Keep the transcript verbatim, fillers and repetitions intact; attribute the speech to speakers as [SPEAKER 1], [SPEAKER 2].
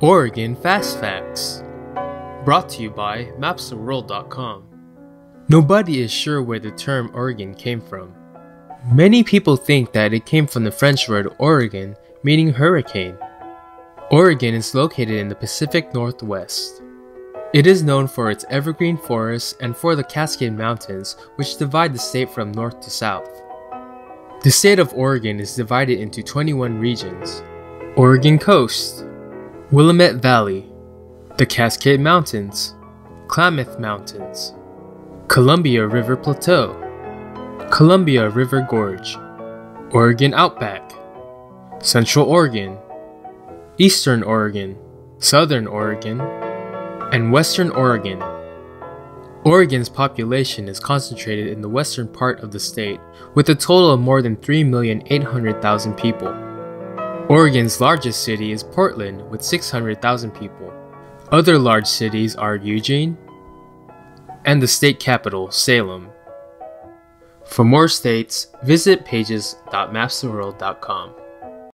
[SPEAKER 1] Oregon Fast Facts, brought to you by maps the world dot com. Nobody is sure where the term Oregon came from. Many people think that it came from the French word Ouragan, meaning hurricane. Oregon is located in the Pacific Northwest. It is known for its evergreen forests and for the Cascade Mountains, which divide the state from north to south. The state of Oregon is divided into twenty-one regions: Oregon Coast, Willamette Valley, the Cascade Mountains, Klamath Mountains, Columbia River Plateau, Columbia River Gorge, Oregon Outback, Central Oregon, Eastern Oregon, Southern Oregon, and Western Oregon. Oregon's population is concentrated in the western part of the state, with a total of more than three million eight hundred thousand people. Oregon's largest city is Portland, with six hundred thousand people. Other large cities are Eugene and the state capital, Salem. For more states, visit pages dot maps the world dot com.